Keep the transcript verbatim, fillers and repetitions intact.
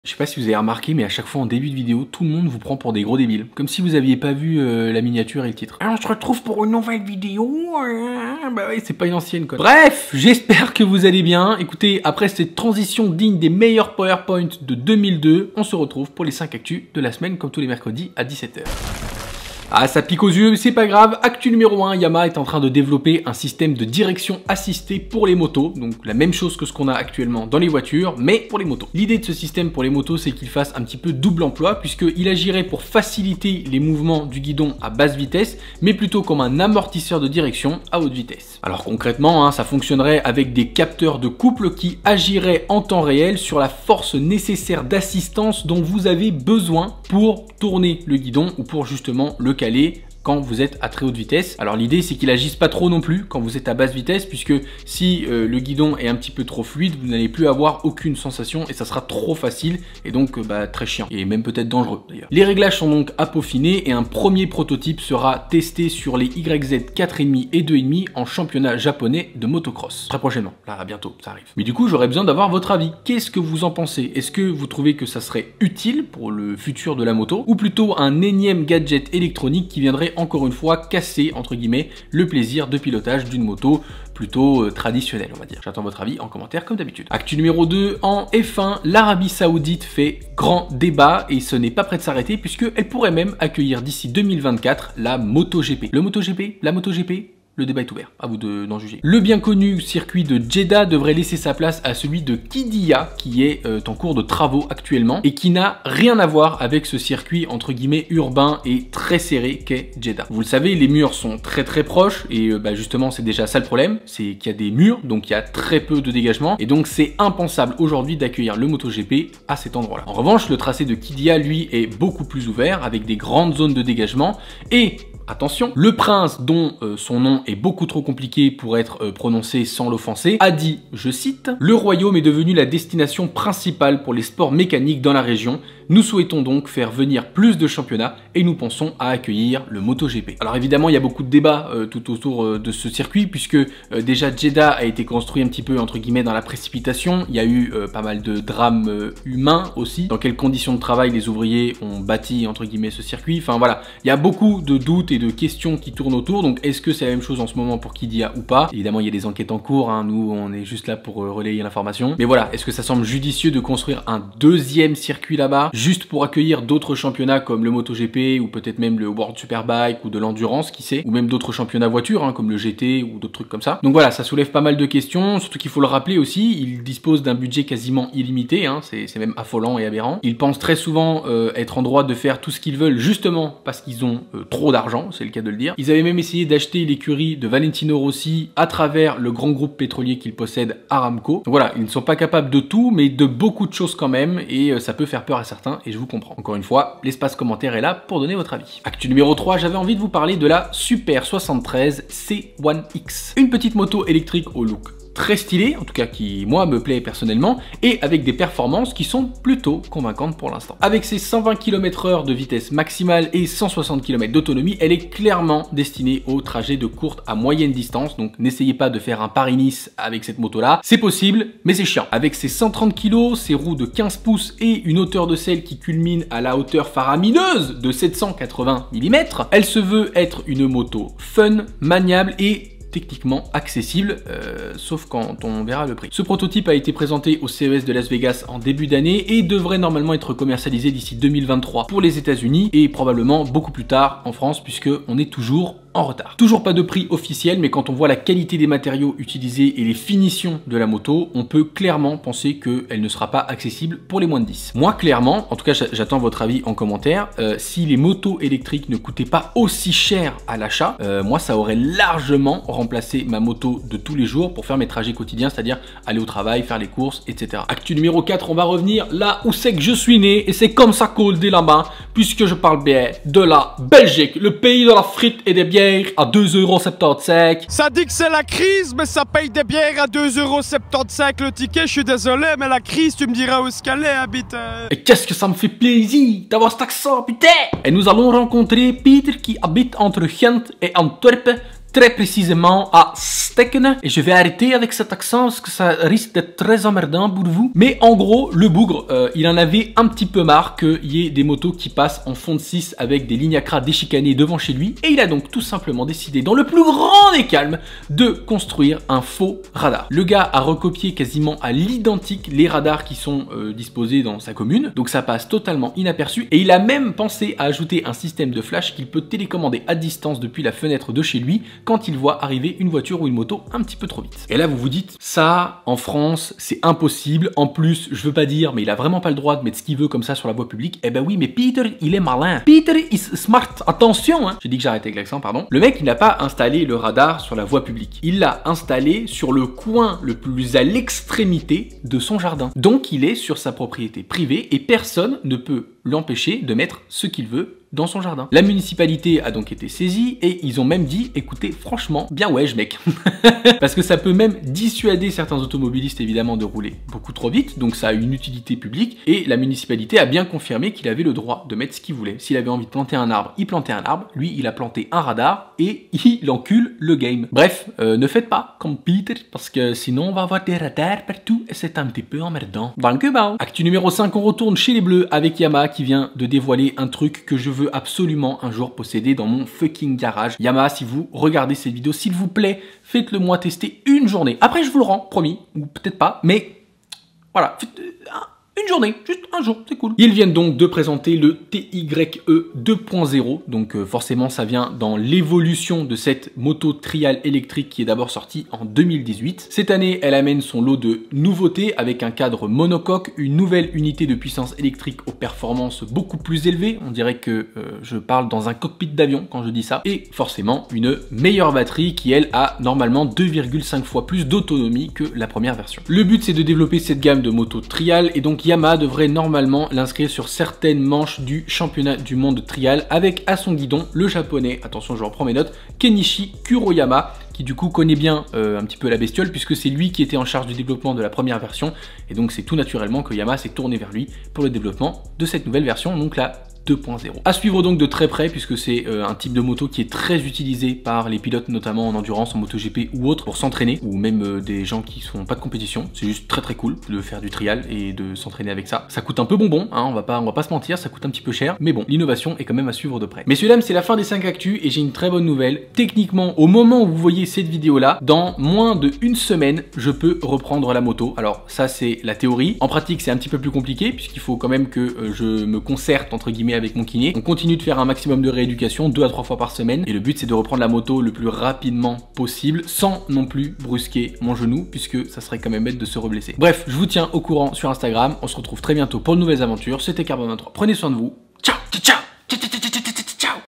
Je sais pas si vous avez remarqué, mais à chaque fois en début de vidéo, tout le monde vous prend pour des gros débiles. Comme si vous aviez pas vu euh, la miniature et le titre. Ah, on se retrouve pour une nouvelle vidéo. Euh, bah oui, c'est pas une ancienne quoi. Bref, j'espère que vous allez bien. Écoutez, après cette transition digne des meilleurs PowerPoint de deux mille deux, on se retrouve pour les cinq actus de la semaine, comme tous les mercredis à dix-sept heures. Ah, ça pique aux yeux, mais c'est pas grave. Actu numéro un, Yamaha est en train de développer un système de direction assistée pour les motos. Donc la même chose que ce qu'on a actuellement dans les voitures, mais pour les motos. L'idée de ce système pour les motos, c'est qu'il fasse un petit peu double emploi, puisqu'il agirait pour faciliter les mouvements du guidon à basse vitesse, mais plutôt comme un amortisseur de direction à haute vitesse. Alors concrètement, hein, ça fonctionnerait avec des capteurs de couple qui agiraient en temps réel sur la force nécessaire d'assistance dont vous avez besoin pour tourner le guidon ou pour justement le caler quand vous êtes à très haute vitesse. Alors l'idée c'est qu'il agisse pas trop non plus quand vous êtes à basse vitesse, puisque si euh, le guidon est un petit peu trop fluide, vous n'allez plus avoir aucune sensation et ça sera trop facile et donc euh, bah, très chiant et même peut-être dangereux d'ailleurs. Les réglages sont donc à peaufiner et un premier prototype sera testé sur les Y Z quatre virgule cinq et deux virgule cinq en championnat japonais de motocross. Très prochainement, là bientôt, ça arrive. Mais du coup j'aurais besoin d'avoir votre avis. Qu'est-ce que vous en pensez? Est-ce que vous trouvez que ça serait utile pour le futur de la moto, ou plutôt un énième gadget électronique qui viendrait encore une fois casser entre guillemets le plaisir de pilotage d'une moto plutôt euh, traditionnelle, on va dire. J'attends votre avis en commentaire comme d'habitude. Actu numéro deux, en F un, l'Arabie Saoudite fait grand débat et ce n'est pas prêt de s'arrêter, puisqu'elle pourrait même accueillir d'ici deux mille vingt-quatre la MotoGP. Le MotoGP, la MotoGP, le débat est ouvert, à vous d'en juger. Le bien connu circuit de Jeddah devrait laisser sa place à celui de Qiddiya, qui est euh, en cours de travaux actuellement et qui n'a rien à voir avec ce circuit entre guillemets urbain et très serré qu'est Jeddah. Vous le savez, les murs sont très très proches et euh, bah, justement c'est déjà ça le problème, c'est qu'il y a des murs, donc il y a très peu de dégagement et donc c'est impensable aujourd'hui d'accueillir le MotoGP à cet endroit-là. En revanche, le tracé de Qiddiya lui est beaucoup plus ouvert avec des grandes zones de dégagement et attention, le prince, dont euh, son nom est beaucoup trop compliqué pour être euh, prononcé sans l'offenser, a dit, je cite, « Le royaume est devenu la destination principale pour les sports mécaniques dans la région. Nous souhaitons donc faire venir plus de championnats et nous pensons à accueillir le MotoGP. » Alors évidemment, il y a beaucoup de débats euh, tout autour euh, de ce circuit, puisque euh, déjà Jeddah a été construit un petit peu entre guillemets dans la précipitation. Il y a eu euh, pas mal de drames euh, humains aussi. Dans quelles conditions de travail les ouvriers ont bâti entre guillemets ce circuit. Enfin voilà, il y a beaucoup de doutes et de questions qui tournent autour. Donc est-ce que c'est la même chose en ce moment pour Qiddiya ou pas? Évidemment, il y a des enquêtes en cours, hein. Nous on est juste là pour euh, relayer l'information. Mais voilà, est-ce que ça semble judicieux de construire un deuxième circuit là-bas juste pour accueillir d'autres championnats comme le MotoGP ou peut-être même le World Superbike ou de l'endurance, qui sait, ou même d'autres championnats voitures hein, comme le G T ou d'autres trucs comme ça. Donc voilà, ça soulève pas mal de questions, surtout qu'il faut le rappeler aussi, ils disposent d'un budget quasiment illimité, hein, c'est même affolant et aberrant. Ils pensent très souvent euh, être en droit de faire tout ce qu'ils veulent justement parce qu'ils ont euh, trop d'argent, c'est le cas de le dire. Ils avaient même essayé d'acheter l'écurie de Valentino Rossi à travers le grand groupe pétrolier qu'ils possèdent, Aramco. Donc voilà, ils ne sont pas capables de tout, mais de beaucoup de choses quand même, et euh, ça peut faire peur à certains, et je vous comprends. Encore une fois, l'espace commentaire est là pour donner votre avis. Actu numéro trois, j'avais envie de vous parler de la Super soixante-treize C un X. Une petite moto électrique au look très stylé, en tout cas qui moi me plaît personnellement, et avec des performances qui sont plutôt convaincantes pour l'instant. Avec ses cent vingt kilomètres heure de vitesse maximale et cent soixante kilomètres d'autonomie, elle est clairement destinée aux trajets de courte à moyenne distance, donc n'essayez pas de faire un Paris-Nice avec cette moto là, c'est possible mais c'est chiant. Avec ses cent trente kilos, ses roues de quinze pouces et une hauteur de selle qui culmine à la hauteur faramineuse de sept cent quatre-vingts millimètres, elle se veut être une moto fun, maniable et techniquement accessible, euh, sauf quand on verra le prix. Ce prototype a été présenté au C E S de Las Vegas en début d'année et devrait normalement être commercialisé d'ici deux mille vingt-trois pour les États-Unis et probablement beaucoup plus tard en France, puisque on est toujours en retard. Toujours pas de prix officiel, mais quand on voit la qualité des matériaux utilisés et les finitions de la moto, on peut clairement penser qu'elle ne sera pas accessible pour les moins de dix. Moi, clairement, en tout cas, j'attends votre avis en commentaire, euh, si les motos électriques ne coûtaient pas aussi cher à l'achat, euh, moi, ça aurait largement remplacé ma moto de tous les jours pour faire mes trajets quotidiens, c'est-à-dire aller au travail, faire les courses, et cetera. Actu numéro quatre, on va revenir là où c'est que je suis né, et c'est comme ça qu'on le dit là-bas, puisque je parle bien de la Belgique, le pays de la frite et des bières à deux euros soixante-quinze. Ça dit que c'est la crise, mais ça paye des bières à deux euros soixante-quinze le ticket. Je suis désolé, mais la crise, tu me diras où ce qu'elle est, habite. Euh... Et qu'est-ce que ça me fait plaisir d'avoir cet accent, putain! Et nous allons rencontrer Peter qui habite entre Gent et Antwerpen. très précisément à Steken. Et je vais arrêter avec cet accent parce que ça risque d'être très emmerdant pour vous. Mais en gros, le bougre, euh, il en avait un petit peu marre qu'il y ait des motos qui passent en fond de six avec des lignes à cras déchicanées devant chez lui. Et il a donc tout simplement décidé, dans le plus grand des calmes, de construire un faux radar. Le gars a recopié quasiment à l'identique les radars qui sont euh, disposés dans sa commune. Donc ça passe totalement inaperçu. Et il a même pensé à ajouter un système de flash qu'il peut télécommander à distance depuis la fenêtre de chez lui quand il voit arriver une voiture ou une moto un petit peu trop vite. Et là vous vous dites, ça en France c'est impossible. En plus, je veux pas dire, mais il a vraiment pas le droit de mettre ce qu'il veut comme ça sur la voie publique. Eh ben oui, mais Peter il est malin. Peter is smart. Attention, hein. J'ai dit que j'arrêtais avec l'accent, pardon. Le mec il n'a pas installé le radar sur la voie publique. Il l'a installé sur le coin le plus à l'extrémité de son jardin. Donc il est sur sa propriété privée et personne ne peut l'empêcher de mettre ce qu'il veut dans son jardin. La municipalité a donc été saisie et ils ont même dit, écoutez, franchement, bien ouais, mec. Parce que ça peut même dissuader certains automobilistes évidemment de rouler beaucoup trop vite, donc ça a une utilité publique et la municipalité a bien confirmé qu'il avait le droit de mettre ce qu'il voulait. S'il avait envie de planter un arbre, il plantait un arbre, lui il a planté un radar et il encule le game. Bref, euh, ne faites pas comme Peter parce que sinon on va avoir des radars partout et c'est un petit peu emmerdant. Donc bon. Actu numéro cinq, on retourne chez les Bleus avec Yamaha qui vient de dévoiler un truc que je veux absolument un jour posséder dans mon fucking garage. Yamaha, si vous regardez cette vidéo, s'il vous plaît, faites-le moi tester une journée. Après, je vous le rends, promis, ou peut-être pas, mais voilà, faites une journée, juste un jour, c'est cool. Ils viennent donc de présenter le T Y E deux point zéro, donc euh, forcément ça vient dans l'évolution de cette moto trial électrique qui est d'abord sortie en deux mille dix-huit. Cette année, elle amène son lot de nouveautés avec un cadre monocoque, une nouvelle unité de puissance électrique aux performances beaucoup plus élevées. On dirait que euh, je parle dans un cockpit d'avion quand je dis ça. Et forcément, une meilleure batterie qui, elle, a normalement deux virgule cinq fois plus d'autonomie que la première version. Le but, c'est de développer cette gamme de motos trial et donc Yamaha devrait normalement l'inscrire sur certaines manches du championnat du monde trial avec à son guidon le japonais, attention je reprends mes notes, Kenichi Kuroyama, qui du coup connaît bien euh, un petit peu la bestiole puisque c'est lui qui était en charge du développement de la première version et donc c'est tout naturellement que Yamaha s'est tourné vers lui pour le développement de cette nouvelle version, donc la deux point zéro. À suivre donc de très près puisque c'est euh, un type de moto qui est très utilisé par les pilotes notamment en endurance, en MotoGP ou autre pour s'entraîner ou même euh, des gens qui sont pas de compétition. C'est juste très très cool de faire du trial et de s'entraîner avec ça. Ça coûte un peu bonbon, hein, on va pas on va pas se mentir, ça coûte un petit peu cher, mais bon, l'innovation est quand même à suivre de près. Messieurs dames, c'est la fin des cinq actus et j'ai une très bonne nouvelle. Techniquement, au moment où vous voyez cette vidéo là, dans moins de une semaine, je peux reprendre la moto. Alors ça c'est la théorie. En pratique, c'est un petit peu plus compliqué puisqu'il faut quand même que euh, je me concerte entre guillemets avec mon kiné. On continue de faire un maximum de rééducation, deux à trois fois par semaine. Et le but c'est de reprendre la moto le plus rapidement possible, sans non plus brusquer mon genou, puisque ça serait quand même bête de se reblesser. Bref, je vous tiens au courant sur Instagram. On se retrouve très bientôt pour de nouvelles aventures. C'était Carbone vingt-trois. Prenez soin de vous. Ciao, ciao, ciao.